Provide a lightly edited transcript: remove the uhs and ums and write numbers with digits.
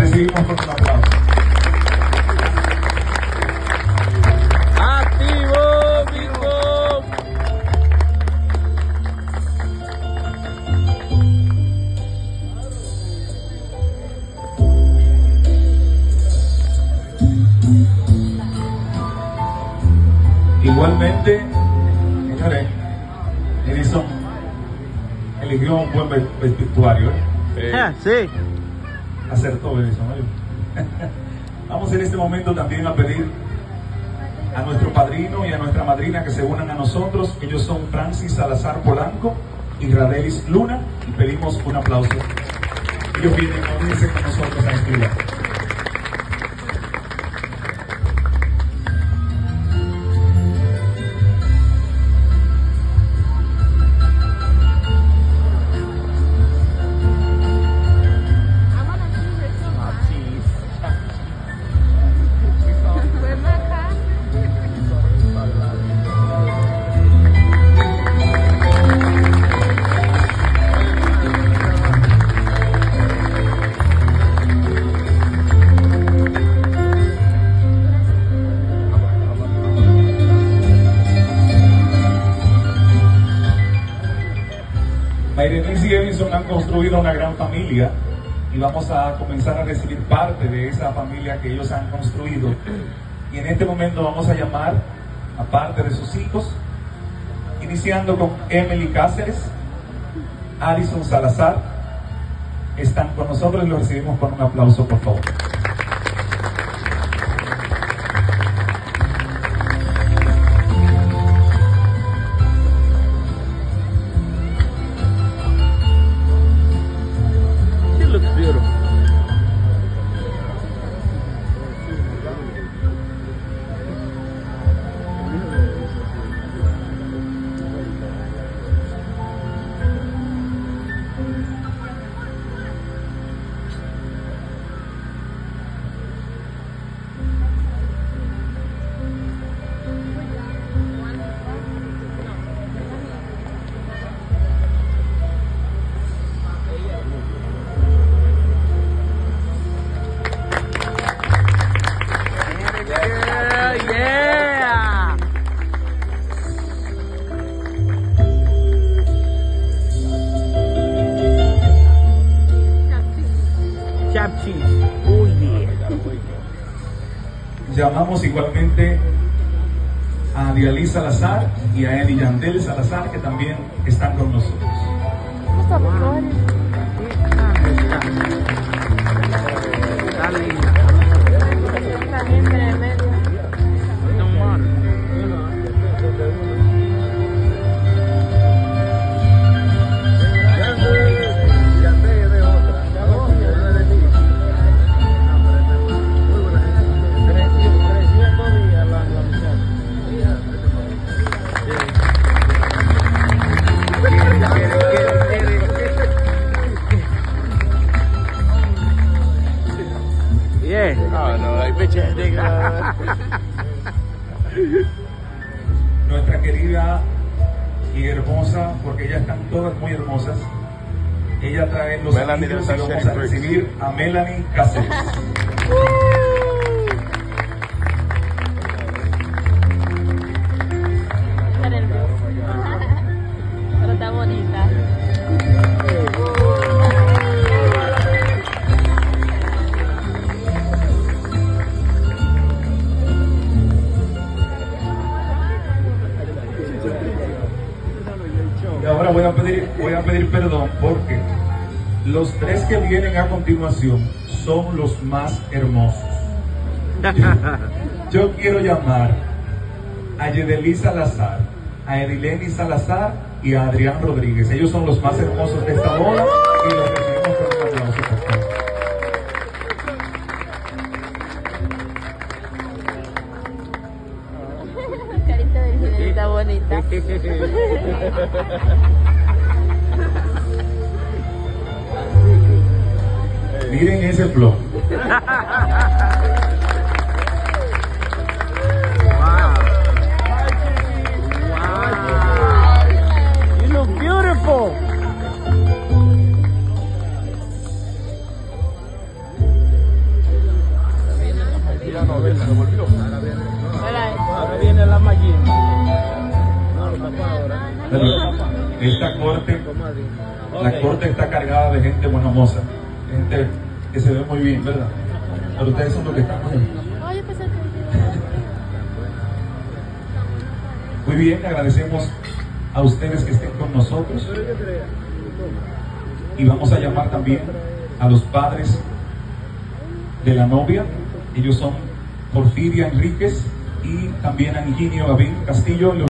recibimos con un aplauso. ¡Activo, Bingo! Igualmente, señores, Edison eligió un buen vestuario. Sí. Acertó Edison, ¿no? Vamos en este momento también a pedir a nuestro padrino y a nuestra madrina que se unan a nosotros. Ellos son Francis Salazar Polanco y Radelis Luna, y pedimos un aplauso. Ellos vienen a unirse con nosotros a este lugar. Mayrenis y Edison han construido una gran familia y vamos a comenzar a recibir parte de esa familia que ellos han construido. Y en este momento vamos a llamar a parte de sus hijos, iniciando con Emily Cáceres, Alison Salazar. Están con nosotros y los recibimos con un aplauso, por favor. Llamamos igualmente a Dialí Salazar y a Eddie Yandel Salazar, que también están con nosotros. Nuestra querida y hermosa, porque ellas están todas muy hermosas, ella trae los anillos y vamos a recibir a Melanie Cáceres. Pero está bonita. Y ahora voy a pedir perdón porque los tres que vienen a continuación son los más hermosos. Yo quiero llamar a Yedelí Salazar, a Edileni Salazar y a Adrián Rodríguez. Ellos son los más hermosos de esta boda y los recibimos con un aplauso, por favor. Carita de está bonita. Miren ese flow. You look beautiful. ¿verdad? Hola. Ahora viene la Magín. Pero esta corte, la corte está cargada de gente buena moza, gente que se ve muy bien, ¿verdad? Pero ustedes son los que están ahí. Oye, pues el Muy bien, agradecemos a ustedes que estén con nosotros y vamos a llamar también a los padres de la novia. Ellos son Porfiria Enríquez y también Anginio Gavín Castillo.